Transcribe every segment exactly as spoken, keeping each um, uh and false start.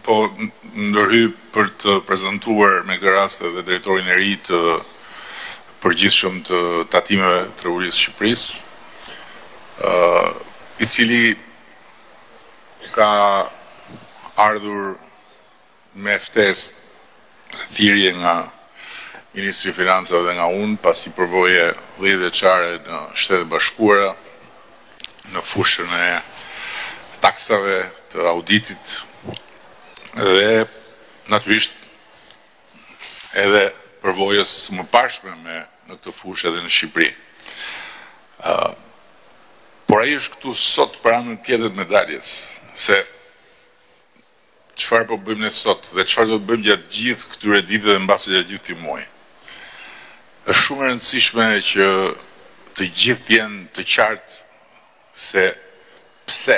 po, ndërhy për të prezantuar me këtë rast edhe drejtorin e ri të përgjithshëm të tatimeve të Tregurisë së Shqipërisë, uh, i cili ka ardhur me ftesë thirrje nga Ministri i Financave dhe nga unë, pasi përvoje dhjetë vjeçare në Shtetet e Bashkuara në fushën e taksave të auditit dhe natyrisht edhe përvojës më pashme me në këtë fushë edhe në Shqipëri. Uh, por ai është këtu sot për anën tjetër të medaljes, se çfarë po bëjmë ne sot dhe çfarë do të bëjmë gjatë gjithë këtyre ditëve dhe mbasi gjatë gjithë këtij muaji. Është shumë e rëndësishme që të gjithë jenë të qartë se pse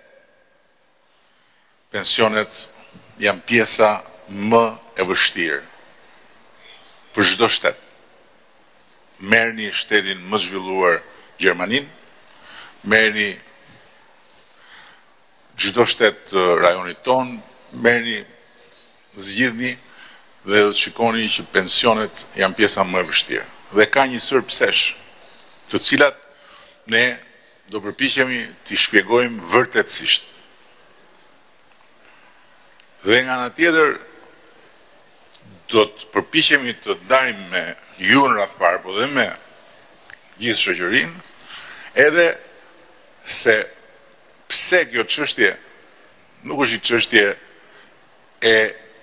pensionet janë pjesa më e vështirë për çdo shtet. Merrni shtetin më zhvilluar Gjermaninë, merrni çdo shtet të rajonit ton, merrni, zgjidhni dhe do të shikoni që pensionet janë pjesa më e vështirë. Dhe ka një sër psesh, të cilat ne do përpiqemi t'i shpjegojmë vërtetësisht. Dhe nga ana tjetër do të përpiqemi të dajmë me ju në radhë parë, po dhe me gjithë shoqërinë, edhe se pse kjo çështje nuk është një çështje e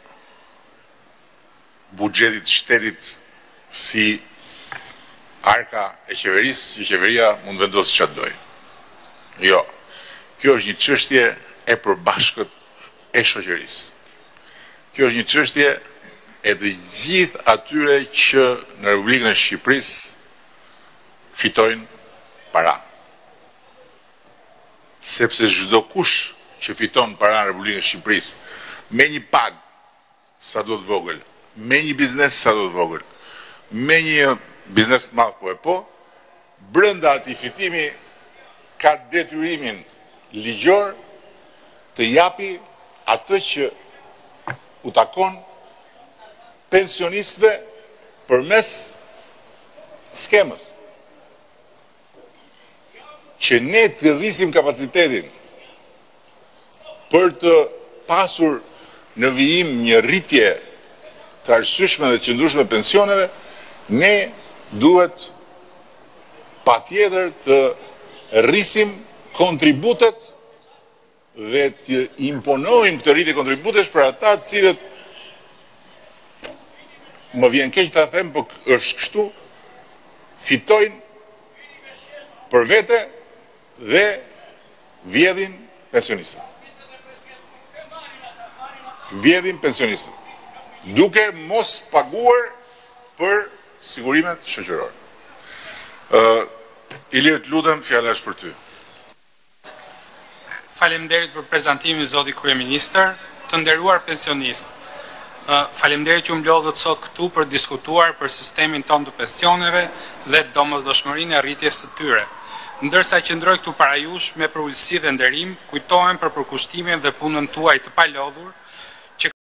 buxhetit shtetit si arka e qeverisë, që qeveria mund vendosë çfarë dojë. Jo. Kjo është një çështje e përbashkët e shoqërisë. Kjo është një çështje e të gjithë atyre që në Republikën e Shqipërisë fitojnë para. Sepse çdo kush që fiton para në Republikën e Shqipërisë me një pagë sa do të vogël, me një biznes sa do të vogël, me një biznes të madh po e po, brenda atij fitimi ka detyrimin ligjor të japi atë që u takon pensionistëve përmes skemës. Që ne të rrisim kapacitetin për të pasur në vijim një rritje të arsyeshme dhe qëndrueshme pensioneve, ne duhet patjetër të rrisim kontributet dhe të imponojmë këtë rritje kontributesh për ata të cilët, më vjen keq ta them, por është kështu, fitojnë për vete dhe vjedhin pensionistët. Vjedhin pensionistët, duke mos paguar për sigurimet shoqërore. Uh, Ilir, të lutem, fjala është për ty. Faleminderit për prezantimin zoti kryeministër, të nderuar pensionistë. Uh, faleminderit që u mblodhët sot këtu për diskutuar për sistemin ton të pensioneve dhe domosdoshmërinë e rritjes së tyre. Ndërsa qëndroj këtu para jush me përulësi dhe nderim, kujtohem për përkushtimin dhe punën tuaj të palodhur,